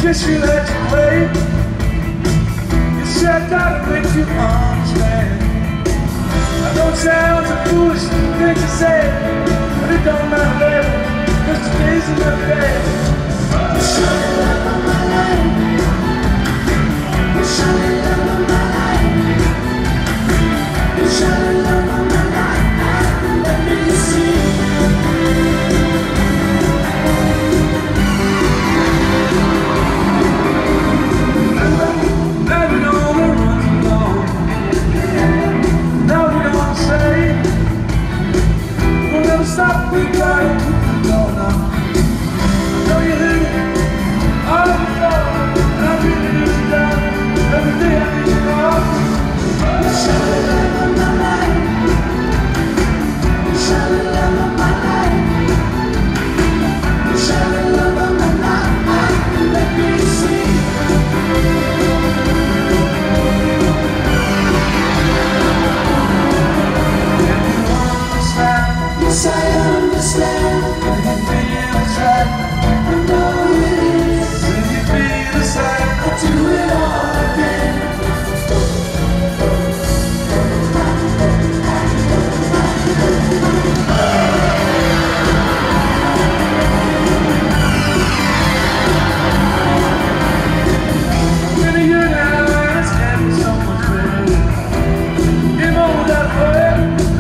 Just feel that you play. You said that makes you understand. I know it sounds a foolish thing to say, but it don't matter, baby, 'cause today's another day. You shine the love of my life. You shine the love of my life. You shine the love of my life. Let me see. Stop, we got it. No, no. I know you hit it. All of it all. And I really lose it down. Every day I need you off. You shine the love of my life. You shine the love of my life. You shine the love of my life. Let me see. Yes, I understand. When you feel it's right, I know it is. When you feel it's right, I'll do it all again. Been a year now and it's getting so much better. You know that way.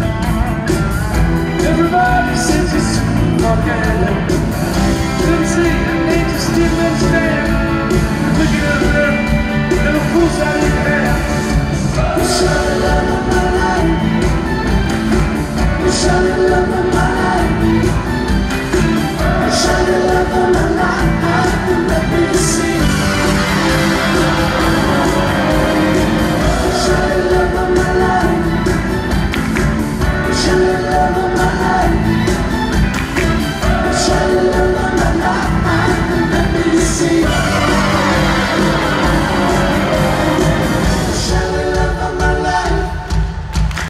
Everybody says it's forget. Didn't see it, ain't just didn't understand. Looking at them, little fools out of your hand. You shine the love of my life. You shine the love of my life. You shine the love of my life.